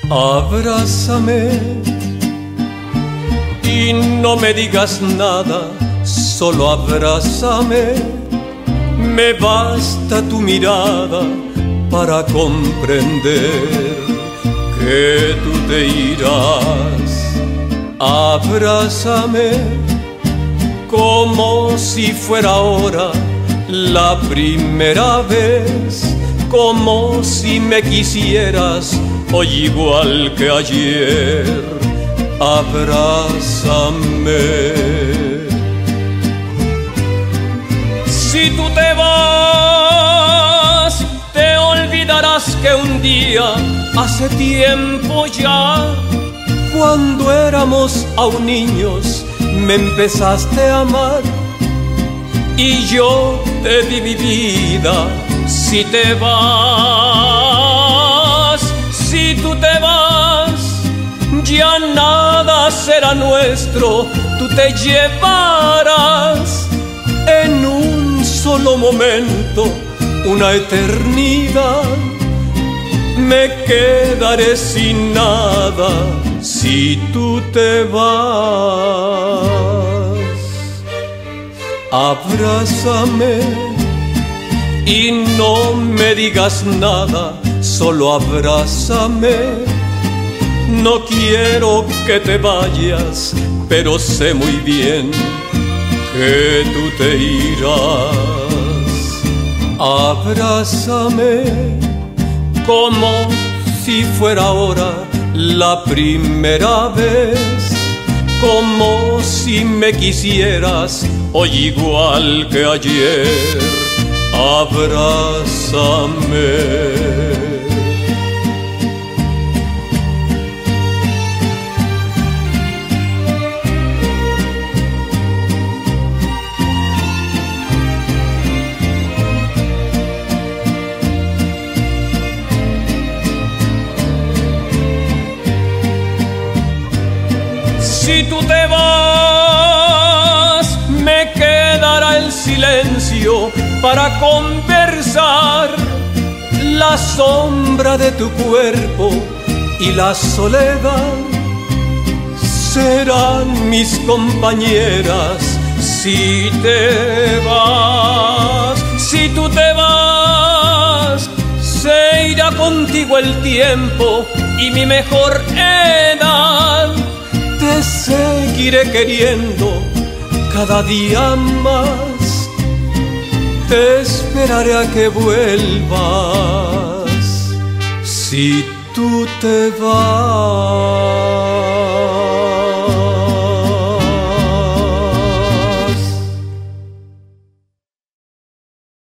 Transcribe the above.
Abrázame y no me digas nada, solo abrázame. Me basta tu mirada para comprender que tú te irás. Abrázame como si fuera ahora la primera vez, como si me quisieras hoy igual que ayer. Abrázame. Si tú te vas, te olvidarás que un día, hace tiempo ya, cuando éramos aún niños, me empezaste a amar y yo te di mi vida. Si te vas, si tú te vas, ya nada será nuestro, tú te llevarás en un solo momento una eternidad. Me quedaré sin nada si tú te vas. Abrázame y no me digas nada, solo abrázame. No quiero que te vayas, pero sé muy bien que tú te irás. Abrázame como si fuera ahora la primera vez, como si me quisieras hoy igual que ayer. Abrázame. Si tú te vas, me quedará el silencio para conversar. La sombra de tu cuerpo y la soledad serán mis compañeras. Si te vas, si tú te vas, se irá contigo el tiempo y mi mejor edad. Te seguiré queriendo cada día más, te esperaré a que vuelvas. Si tú te vas.